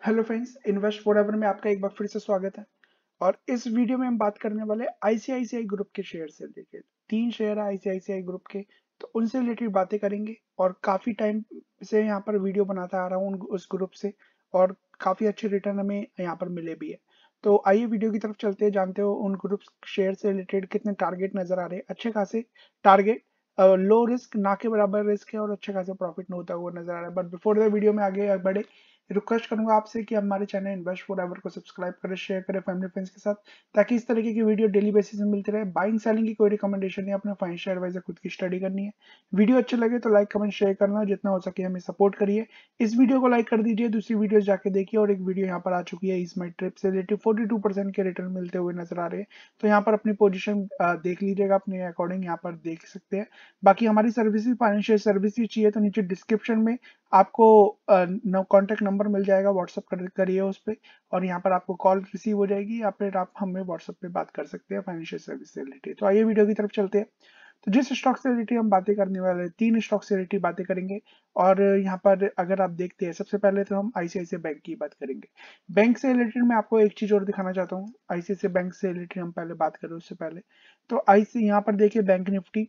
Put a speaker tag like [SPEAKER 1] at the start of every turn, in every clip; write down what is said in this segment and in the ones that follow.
[SPEAKER 1] Hello friends, invest forever में आपका एक बार फिर से स्वागत है। और इस वीडियो में हम बात करने वाले आईसीआईसीआई ग्रुप के शेयर से रिलेटेड। 3 शेयर है आईसीआईसीआई ग्रुप के, तो उनसे रिलेटेड बातें करेंगे। और काफी टाइम से यहाँ पर वीडियो बनाता आ रहा हूँ उस ग्रुप से, और काफी अच्छे रिटर्न हमें यहाँ पर मिले भी है। तो आइए वीडियो की तरफ चलते हैं, जानते हो उन ग्रुप शेयर से रिलेटेड कितने टारगेट नजर आ रहे हैं। अच्छे खासे टारगेट, लो रिस्क ना के बराबर रिस्क है, और अच्छे खासे प्रॉफिट होता हुआ नजर आ रहा है। बट बिफोर द वीडियो में आगे बढ़े, रिक्वेस्ट करूंगा आपसे कि हमारे चैनल इन्वेस्ट फॉर एवर को सब्सक्राइब करें, शेयर करें फैमिली फ्रेंड्स के साथ, ताकि इस तरीके की वीडियो डेली बेसिस में मिलती रहे। बाइंग सेलिंग की कोई रिकमेंडेशन नहीं, अपने फाइनेंशियल एडवाइजर खुद की स्टडी करनी है। वीडियो अच्छे लगे तो लाइक कमेंट शेयर करना, जितना हो सके हमें सपोर्ट करिए। इस वीडियो को लाइक कर दीजिए, दूसरी वीडियो जाके देखिए। और एक वीडियो यहाँ पर आ चुकी है, इस माई ट्रिप से रिलेटेड 42% के रिटर्न मिलते हुए नजर आ रहे हैं। तो यहाँ पर अपनी पोजिशन देख लीजिएगा, अपने अकॉर्डिंग यहाँ पर देख सकते हैं। बाकी हमारी सर्विस फाइनेंशियल सर्विस चाहिए तो नीचे डिस्क्रिप्शन में आपको कॉन्टेक्ट नंबर मिल जाएगा, व्हाट्सअप करिए उस पर। और यहाँ पर आपको कॉल रिसीव हो जाएगी, या फिर आप हमें व्हाट्सअप पे बात कर सकते हैं फाइनेंशियल सर्विस से रिलेटेड। तो आइए वीडियो की तरफ चलते हैं। तो जिस स्टॉक से रिलेटेड हम बातें करने वाले हैं, 3 स्टॉक से रिलेटेड बातें करेंगे। और यहाँ पर अगर आप देखते हैं, सबसे पहले तो हम आईसीआईसीआई बैंक की बात करेंगे। बैंक से रिलेटेड मैं आपको एक चीज और दिखाना चाहता हूँ। आईसीआईसीआई बैंक से रिलेटेड हम पहले बात करें उससे पहले, तो आईसी यहाँ पर देखिए बैंक निफ्टी।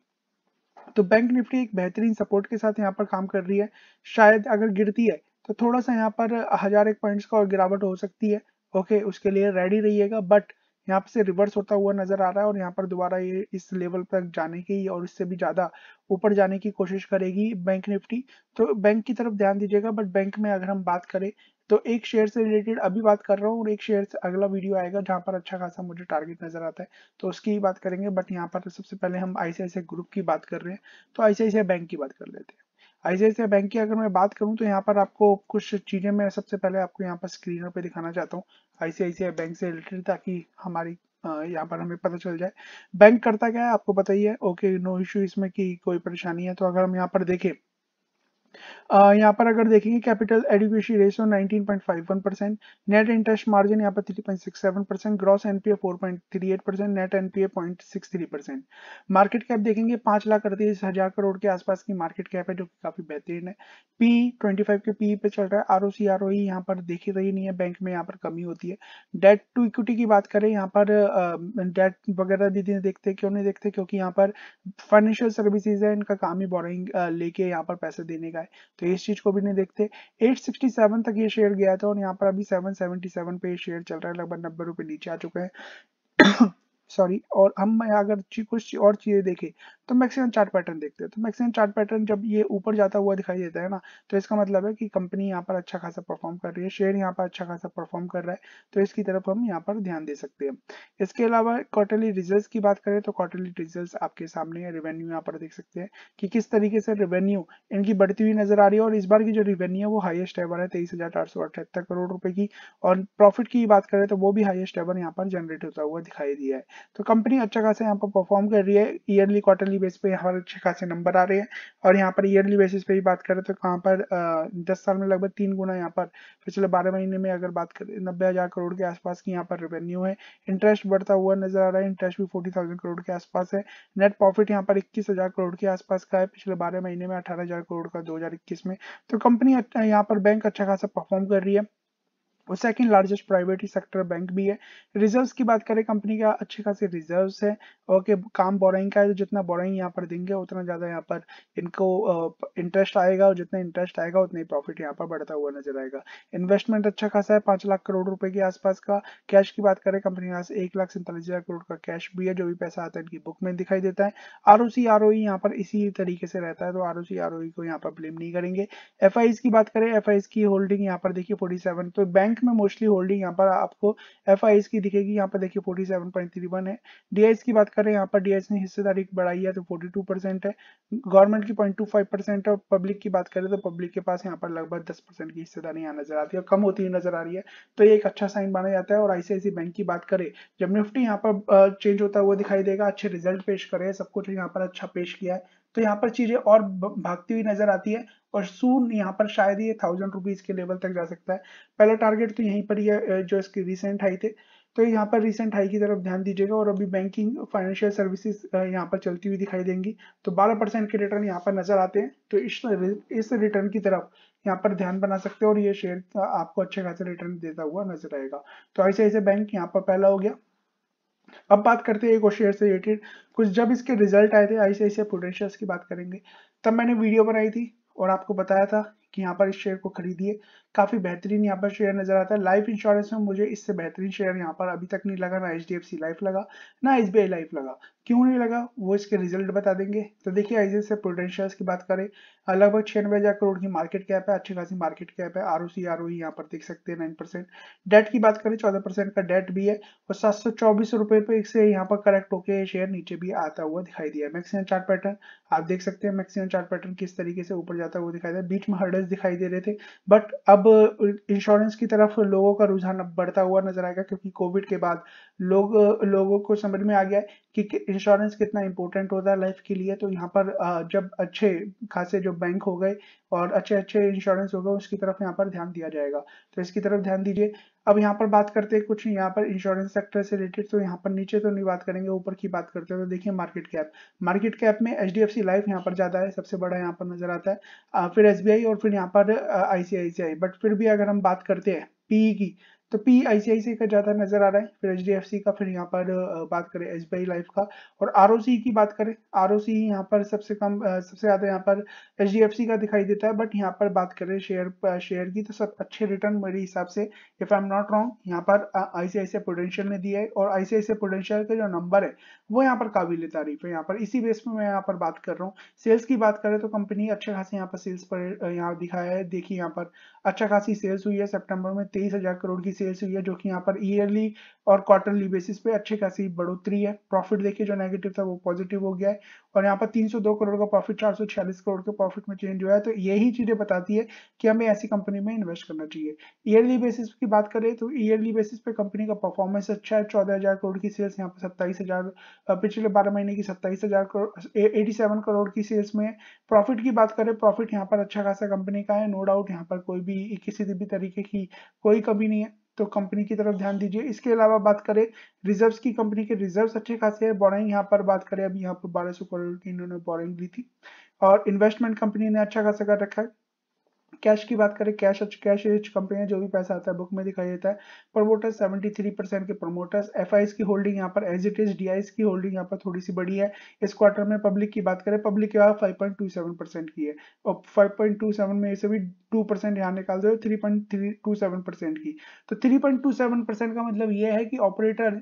[SPEAKER 1] तो बैंक निफ्टी एक बेहतरीन सपोर्ट के साथ यहाँ पर काम कर रही है। शायद अगर गिरती है तो थोड़ा सा यहाँ पर 1001 पॉइंट्स का और गिरावट हो सकती है। ओके, उसके लिए रेडी रहिएगा। बट यहाँ से रिवर्स होता हुआ नजर आ रहा है, और यहाँ पर दोबारा ये इस लेवल तक जाने की और इससे भी ज्यादा ऊपर जाने की कोशिश करेगी बैंक निफ्टी। तो बैंक की तरफ ध्यान दीजिएगा। बट बैंक में अगर हम बात करें, तो एक शेयर से रिलेटेड अभी बात कर रहा हूँ, और एक शेयर से अगला वीडियो आएगा जहां पर अच्छा खासा मुझे टारगेट नजर आता है, तो उसकी ही बात करेंगे। बट यहाँ पर सबसे पहले हम आईसीआईसीआई ग्रुप की बात कर रहे हैं, तो आईसीआईसीआई बैंक की बात कर लेते हैं। आईसीआईसीआई बैंक की अगर मैं बात करूं, तो यहाँ पर आपको कुछ चीजें मैं सबसे पहले आपको यहाँ पर स्क्रीनर पे दिखाना चाहता हूँ आईसीआईसीआई बैंक से रिलेटेड, ताकि हमारी यहाँ पर हमें पता चल जाए बैंक करता क्या है। आपको पता ही है, ओके, नो इश्यू इसमें कि कोई परेशानी है। तो अगर हम यहाँ पर देखें, यहाँ पर अगर देखेंगे, capital adequacy ratio 19.51%, net interest margin यहाँ पर 3.67%, gross NPA 4.38%, net NPA 0.63%। Market cap देखेंगे, 5,38,000 करोड़ के आसपास की मार्केट कैप है, जो कि काफी बेहतरीन है। पी 25 के पी पे चल रहा है। आरओसी आरओई यहाँ पर देखी रही नहीं है, बैंक में यहाँ पर कमी होती है। डेट टू इक्विटी की बात करें, यहाँ पर डेट वगैरह दीदी देखते क्यों नहीं देखते, क्योंकि यहाँ पर फाइनेंशियल सर्विसेज है, इनका काम ही बोरिंग लेके यहाँ पर पैसे देने का है, तो इस चीज को भी नहीं देखते। 867 तक ये शेयर गया था, और यहाँ पर अभी 777 पे ये शेयर चल रहा है, लगभग 90 रुपए नीचे आ चुके हैं। सॉरी। और हम अगर कुछ और चीजें देखें, तो मैक्सिमम चार्ट पैटर्न देखते हैं। तो मैक्सिमम चार्ट पैटर्न जब ये ऊपर जाता हुआ दिखाई देता है ना, तो इसका मतलब है कि कंपनी यहाँ पर अच्छा खासा परफॉर्म कर रही है, शेयर यहाँ पर अच्छा खासा परफॉर्म कर रहा है। तो इसकी तरफ हम यहाँ पर ध्यान दे सकते हैं। इसके अलावा क्वार्टरली रिजल्ट्स की बात करें, तो क्वार्टरली रिजल्ट्स आपके सामने है। रेवेन्यू यहाँ पर देख सकते हैं कि किस तरीके से रेवेन्यू इनकी बढ़ती हुई नजर आ रही है। और इस बार की जो रेवेन्यू है वो हाईएस्ट एवर है, 23,878 करोड़ रुपए की। और प्रॉफिट की बात करें तो वो भी हाईएस्ट एवर यहाँ पर जनरेट होता हुआ दिखाई दिया है। तो कंपनी अच्छा खासा यहाँ पर परफॉर्म कर रही है। ईयरली क्वार्टरली बेस पे यहाँ पर अच्छे खासे नंबर आ रहे हैं। और यहाँ पर ईयरली बेसिस पे ही बात करें, तो कहाँ पर 10 साल में लगभग 3 गुना यहाँ पर पिछले 12 महीने में अगर बात करें, 90,000 करोड़ के आसपास की यहाँ पर रेवेन्यू है। इंटरेस्ट बढ़ता हुआ नजर आ रहा है, इंटरेस्ट भी 40,000 करोड़ के आसपास है। नेट प्रॉफिट यहाँ पर 21,000 करोड़ के आसपास का है, पिछले 12 महीने में 18,000 करोड़ का 2021 में। तो कंपनी यहाँ पर बैंक अच्छा खासा परफॉर्म कर रही है। वो second largest private sector bank भी है। रिजर्व्स की बात करें, कंपनी का अच्छे खासे रिजर्व्स है। ओके, काम बोराइंग का है, तो जितना बोराइंग यहाँ पर देंगे उतना ज्यादा यहाँ पर इनको इंटरेस्ट आएगा, और जितना इंटरेस्ट आएगा उतना ही प्रॉफिट यहाँ पर बढ़ता हुआ नजर आएगा। इन्वेस्टमेंट अच्छा खासा है, 5 लाख करोड़ रुपए के आसपास का। कैश की बात करें, कंपनी के पास 1,47,000 करोड़ का कैश भी है, जो भी पैसा आता है इनकी बुक में दिखाई देता है। आरओसी आरओई यहाँ पर इसी तरीके से रहता है, तो आरओसी आरओई को यहाँ पर ब्लेम नहीं करेंगे। एफआईज की बात करें, एफआईज की होल्डिंग यहाँ पर देखिए 47। तो बैंक में मोस्टली होल्डिंग यहाँ पर आपको एफआईज की दिखेगी, यहाँ पर देखिए 47.31 है। डीआईज की बात करें, यहाँ पर डीआईज ने हिस्सेदारी बढ़ाई है, तो 42% है। गवर्नमेंट की 0.25% है। और पब्लिक की बात करें, तो पब्लिक के पास यहाँ पर लगभग 10% की हिस्सेदारी यहाँ नजर आती है, और कम होती हुई नजर आ रही है। तो ये एक अच्छा साइन माना जाता है। और आईसीआईसी बैंक की बात करें, जब निफ्टी यहाँ पर चेंज होता हुआ दिखाई देगा, अच्छे रिजल्ट पेश करे, सब कुछ यहाँ पर अच्छा पेश किया है, तो यहाँ पर चीजें और भागती हुई नजर आती है। और सून यहाँ पर शायद ये 1,000 रुपीज के लेवल तक जा सकता है। पहला टारगेट तो यहीं पर ही है, जो इसके रिसेंट हाई थे। तो यहाँ पर रिसेंट हाई की तरफ ध्यान दीजिएगा। और अभी बैंकिंग फाइनेंशियल सर्विसेज यहाँ पर चलती हुई दिखाई देंगी, तो 12% के रिटर्न यहाँ पर नजर आते हैं। तो इस रिटर्न की तरफ यहाँ पर ध्यान बना सकते हो और ये शेयर आपको अच्छे खासे रिटर्न देता हुआ नजर आएगा। तो ICICI बैंक यहाँ पर पहला हो गया। अब बात करते हैं एक और शेयर से रिलेटेड। कुछ जब इसके रिजल्ट आए थे ICICI प्रूडेंशियल्स की बात करेंगे, तब मैंने वीडियो बनाई थी और आपको बताया था कि यहाँ पर इस शेयर को खरीदिए। काफी बेहतरीन यहाँ पर शेयर नजर आता है। लाइफ इंश्योरेंस में मुझे इससे बेहतरीन शेयर यहाँ पर अभी तक नहीं लगा, ना HDFC लाइफ लगा, ना SBI लाइफ लगा। क्यों नहीं लगा वो इसके रिजल्ट बता देंगे। तो देखिए ICICI प्रूडेंशियल्स की बात करें, लगभग 96,000 करोड़ की मार्केट कैप है, अच्छी खासी मार्केट कैप है। ROC ROE यहाँ पर देख सकते हैं 9%। डेट की बात करें 14% का डेट भी है और 724 रुपए पे से यहाँ पर करेक्ट होके शेयर नीचे भी आता हुआ दिखाई दिया। मैक्सिमम चार्ट पैटर्न आप देख सकते हैं, मैक्सिमम चार्ट पैटर्न किस तरीके से ऊपर जाता हुआ दिखाई दिया। बीच में हर्डल्स दिखाई दे रहे थे, बट अब इंश्योरेंस की तरफ लोगों का रुझान अब बढ़ता हुआ नजर आएगा, क्योंकि कोविड के बाद लोगों को समझ में आ गया है कि इंश्योरेंस कितना इंपॉर्टेंट होता है लाइफ के लिए। तो यहाँ पर जब अच्छे खासे जो बैंक हो गए और अच्छे अच्छे इंश्योरेंस हो गए, उसकी तरफ यहाँ पर ध्यान दिया जाएगा। तो इसकी तरफ ध्यान दीजिए। अब यहाँ पर बात करते हैं कुछ यहाँ पर इंश्योरेंस सेक्टर से रिलेटेड। तो यहाँ पर नीचे तो नहीं बात करेंगे, ऊपर की बात करते हैं। तो देखिए मार्केट कैप में HDFC लाइफ यहाँ पर ज्यादा है, सबसे बड़ा यहाँ पर नजर आता है, फिर SBI और फिर यहाँ पर ICICI। बट फिर भी अगर हम बात करते हैं PE की, तो पी ICICI का ज्यादा नजर आ रहा है, फिर HDFC का, फिर यहाँ पर बात करें SBI लाइफ का। और ROC की बात करें, ROC यहाँ पर सबसे कम सबसे ज्यादा यहाँ पर HDFC का दिखाई देता है। बट यहाँ पर बात करें शेयर की, तो सब अच्छे रिटर्न मेरे हिसाब से, if I am not wrong, यहाँ पर ICICI प्रूडेंशियल ने दिया है। और ICICI प्रूडेंशियल का जो नंबर है वो यहाँ पर काबिल तारीफ है। यहाँ पर इसी बेस में मैं यहाँ पर बात कर रहा हूँ। सेल्स की बात करें तो कंपनी अच्छे खासे यहाँ पर सेल्स पर यहाँ दिखाया है। देखिए यहाँ पर अच्छा खासी सेल्स हुई है, सितंबर में 23,000 करोड़ की सेल्स हुई है, जो कि यहाँ पर ईयरली और क्वार्टरली बेसिस पे अच्छी खासी बढ़ोतरी है। प्रॉफिट देखिए जो नेगेटिव था वो पॉजिटिव हो गया है, और यहाँ पर 302 करोड़ का प्रॉफिट 446 करोड़ के प्रॉफिट में चेंज हुआ है। तो यही चीजें बताती है कि हमें ऐसी कंपनी में इन्वेस्ट करना चाहिए। ईयरली बेसिस की बात करें तो ईयरली बेसिस पे कंपनी का परफॉर्मेंस अच्छा है। 14,000 करोड़ की सेल्स, यहाँ पर 27,000, पिछले 12 महीने की 27,000 करोड़, 87 करोड़ की सेल्स में। प्रॉफिट की बात करें, प्रॉफिट यहाँ पर अच्छा खासा कंपनी का है, नो डाउट। यहाँ पर कोई भी किसी भी तरीके की कोई कमी नहीं है, तो कंपनी की तरफ ध्यान दीजिए। इसके अलावा बात करें रिजर्व्स की, कंपनी के रिजर्व्स अच्छे खासे हैं। बोरिंग यहाँ पर बात करें, अभी यहाँ पर 1200 करोड़ की इन्होंने बोरिंग ली थी, और इन्वेस्टमेंट कंपनी ने अच्छा खासा कर रखा है। कैश की बात करें, कैश रिच कंपनी है, जो भी पैसा आता है बुक में दिखाई देता है। प्रमोटर्स 73% के प्रमोटर्स। FIs की होल्डिंग यहाँ पर एज इट इज, DIs की होल्डिंग यहाँ पर थोड़ी सी बड़ी है इस क्वार्टर में। पब्लिक की बात करें, पब्लिक के बाद 5.27% की है, और 5.27 में से भी 2% यहाँ निकाल दो, 3.27% की। तो 3.27% का मतलब ये है कि ऑपरेटर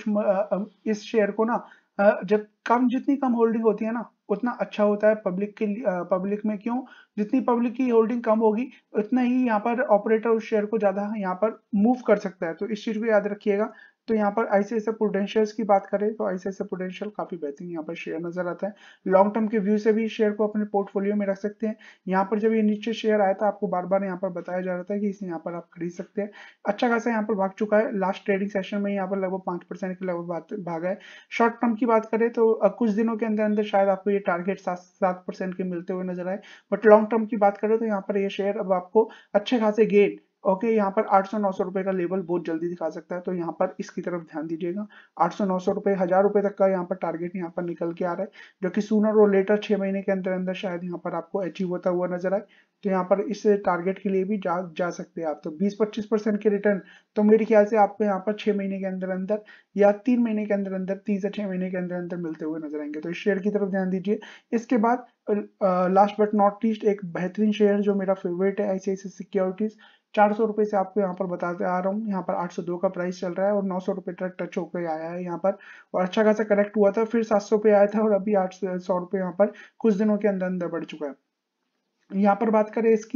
[SPEAKER 1] इस शेयर को ना, जब कम जितनी कम होल्डिंग होती है ना, उतना अच्छा होता है पब्लिक के लिए। पब्लिक में क्यों, जितनी पब्लिक की होल्डिंग कम होगी, उतना ही यहाँ पर ऑपरेटर उस शेयर को ज्यादा यहाँ पर मूव कर सकता है। तो इस चीज को याद रखिएगा। तो यहाँ पर ICICI प्रूडेंशियल्स की बात करें तो ICICI प्रूडेंशियल काफी बेहतरीन यहाँ पर शेयर नजर आता है। लॉन्ग टर्म के व्यू से भी शेयर को अपने पोर्टफोलियो में रख सकते हैं। यहाँ पर जब ये नीचे शेयर आया था, आपको बार बार यहाँ पर बताया जा रहा था कि इसे यहाँ पर आप खरीद सकते हैं। अच्छा खासा यहाँ पर भाग चुका है, लास्ट ट्रेडिंग सेशन में यहाँ पर लगभग 5% के लगभग भागा है। शॉर्ट टर्म की बात करें तो कुछ दिनों के अंदर अंदर शायद आपको ये टारगेट 7% के मिलते हुए नजर आए। बट लॉन्ग टर्म की बात करें तो यहाँ पर ये शेयर अब आपको अच्छे खासे गेन, ओके, यहाँ पर 800-900 रुपए का लेवल बहुत जल्दी दिखा सकता है। तो यहाँ पर इसकी तरफ ध्यान दीजिएगा। 800-900 रुपए, 1,000 रुपए तक का यहाँ पर टारगेट यहाँ पर निकल के आ रहा है, जो कि सूनर और लेटर 6 महीने के अंदर अंदर शायद यहाँ पर आपको अचीव होता हुआ नजर आए। तो यहाँ पर इस टारगेट के लिए भी जा सकते हैं आप। तो 20-25% के रिटर्न तो मेरे ख्याल से आपको यहाँ पर 6 महीने के अंदर अंदर या 3 महीने के अंदर अंदर, 3 से 6 महीने के अंदर अंदर मिलते हुए नजर आएंगे। तो इस शेयर की तरफ ध्यान दीजिए। इसके बाद लास्ट बट नॉट लीस्ट एक बेहतरीन शेयर जो मेरा फेवरेट है, ICICI सिक्योरिटीज। 400 रुपए से आपको यहाँ पर बताते आ रहा हूँ, यहाँ पर 802 का प्राइस चल रहा है और 900 रुपए तक टच होकर आया है यहाँ पर, और अच्छा खासा करेक्ट हुआ था, फिर 700 पे आया था, और अभी 800 रुपए यहाँ पर कुछ दिनों के अंदर अंदर बढ़ चुका है। यहाँ पर बात करें इसकी,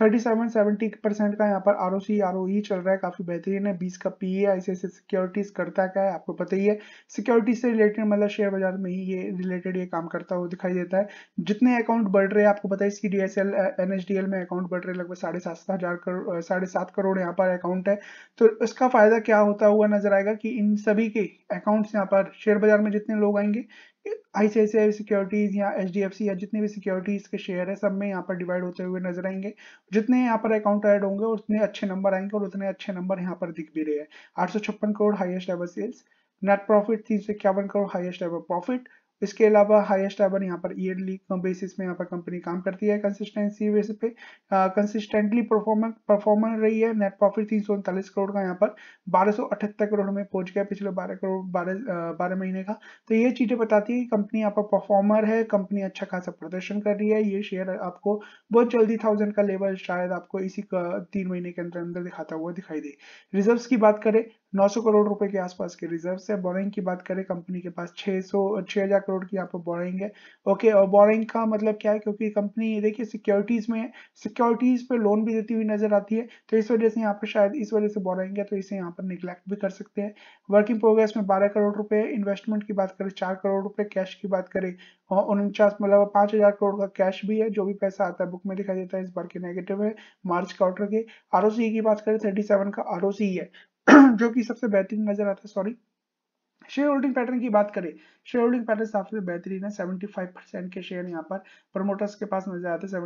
[SPEAKER 1] 37-70% का यहाँ पर ROC ROE चल रहा है, काफी बेहतरीन है। 20 का PE। ICICI सिक्योरिटीज करता क्या है आपको पता ही है, सिक्योरिटीज से रिलेटेड, मतलब शेयर बाजार में ही ये रिलेटेड ये काम करता हुआ दिखाई देता है। जितने अकाउंट बढ़ रहे हैं आपको पता है, इसकी DSL NSDL में अकाउंट बढ़ रहे हैं, लगभग 7,500 करोड़, 7.5 करोड़ यहाँ पर अकाउंट है। तो इसका फायदा क्या होता हुआ नजर आएगा कि इन सभी के अकाउंट्स यहाँ पर शेयर बाजार में जितने लोग आएंगे, ICICI सिक्योरिटीज या HDFC या जितने भी सिक्योरिटीज के शेयर है, सब में यहाँ पर डिवाइड होते हुए नजर आएंगे। जितने यहाँ पर अकाउंट ऐड होंगे उतने अच्छे नंबर आएंगे, और उतने अच्छे नंबर यहाँ पर दिख भी रहे हैं। 856 crore highest ever sales, net profit 351 crore highest ever profit. इसके अलावा हाईएस्ट एवर यहाँ पर ईयरली बेसिस में यहाँ पर कंपनी काम करती है, कंसिस्टेंसी बेसिस पे कंसिस्टेंटली परफॉर्मर रही है। नेट प्रॉफिट 339 करोड़ का यहाँ पर 1278 करोड़ में पहुंच गया पिछले 12 करोड़ 12 महीने का। तो ये चीजें बताती है कि कंपनी यहाँ पर परफॉर्मर है, कंपनी अच्छा खासा प्रदर्शन कर रही है। ये शेयर आपको बहुत जल्दी 1000 का लेवल शायद आपको इसी 3 महीने के अंदर अंदर दिखाता हुआ दिखाई दे। रिजर्व्स की बात करें 900 करोड़ रुपए के आसपास के रिजर्व्स है। बोरिंग की बात करें कंपनी के पास 6000 करोड़ की यहाँ पर बोरिंग है। ओके, और बोरिंग का मतलब क्या है, क्योंकि कंपनी देखिए सिक्योरिटीज में, सिक्योरिटीज पे लोन भी देती हुई नजर आती है, तो इस वजह से यहाँ पर शायद इस वजह से बोरिंग है, तो इसे यहाँ पर निगलेक्ट भी कर सकते हैं। वर्क इन प्रोग्रेस में 12 करोड़ रुपए, इन्वेस्टमेंट की बात करें 4 करोड़ रुपए, कैश की बात करें और 49 मतलब 5000 करोड़ का कैश भी है। जो भी पैसा आता है बुक में दिखाई देता है, इस बार के नेगेटिव है मार्च क्वार्टर के। आरओसी की बात करें 37 का आरओसी है जो कि सबसे बेहतरीन नजर आता है। सॉरी, शेयर होल्डिंग पैटर्न की बात करें, शेयर होल्डिंग पैटर्न सबसे बेहतरीन है। 75% के शेयर यहाँ पर प्रमोटर्स के पास नजर आते हैं,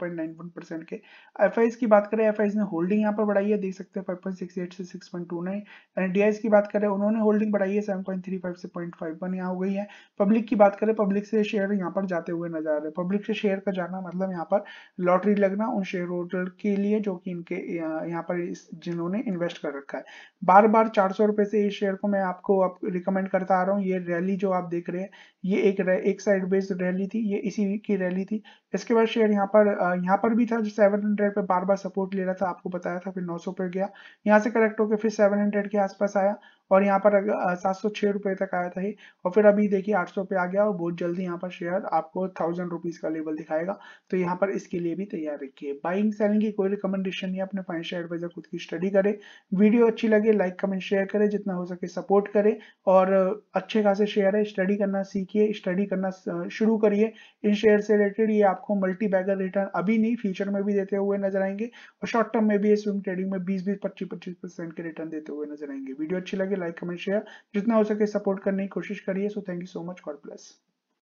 [SPEAKER 1] 74.91% के। एफआईज की बात करें, एफआईज ने होल्डिंग यहाँ पर बढ़ाई है, देख सकते हैं 5.68 से 6.29। एंड डीआईज की बात करें, उन्होंने होल्डिंग बढ़ाई है 7.35 से 0.51 यहाँ हो गई है। पब्लिक की बात करें, पब्लिक से शेयर यहाँ पर जाते हुए नजर आ रहे हैं। पब्लिक से शेयर का जाना मतलब यहाँ पर लॉटरी लगना उन शेयर होल्डर के लिए जो कि इनके यहाँ पर जिन्होंने इन्वेस्ट कर रखा है। बार बार 400 रुपए से इस शेयर को मैं आपको रिकमेंड करता आ रहा हूँ। ये रैली जो आप देख रहे हैं, ये एक साइड बेस्ड रैली थी, ये इसी की रैली थी। इसके बाद शेयर यहाँ पर भी था जो 700 पे बार बार सपोर्ट ले रहा था, आपको बताया था, फिर 900 पे गया, यहाँ से करेक्ट होकर फिर 700 के आसपास आया और यहाँ पर 706 रुपए तक आया था ये, और फिर अभी देखिए 800 पे आ गया और बहुत जल्दी यहाँ पर शेयर आपको 1000 रुपीज का लेवल दिखाएगा। तो यहाँ पर इसके लिए भी तैयार रखिए। बाइंग सेलिंग की कोई रिकमेंडेशन नहीं है, अपने फाइनेंशियल एडवाइजर खुद की स्टडी करें। वीडियो अच्छी लगे लाइक कमेंट शेयर करें, जितना हो सके सपोर्ट करें और अच्छे खासे शेयर है, स्टडी करना सीखिए, स्टडी करना शुरू करिए इन शेयर से रिलेटेड। ये आपको मल्टी बैगर रिटर्न अभी नहीं फ्यूचर में भी देते हुए नजर आएंगे और शॉर्ट टर्म में भी स्विंग ट्रेडिंग में 20-20 25-25% के रिटर्न देते हुए नजर आएंगे। वीडियो अच्छी लगे लाइक कमेंट शेयर, जितना हो सके सपोर्ट करने की कोशिश करिए। So thank you so much, God bless.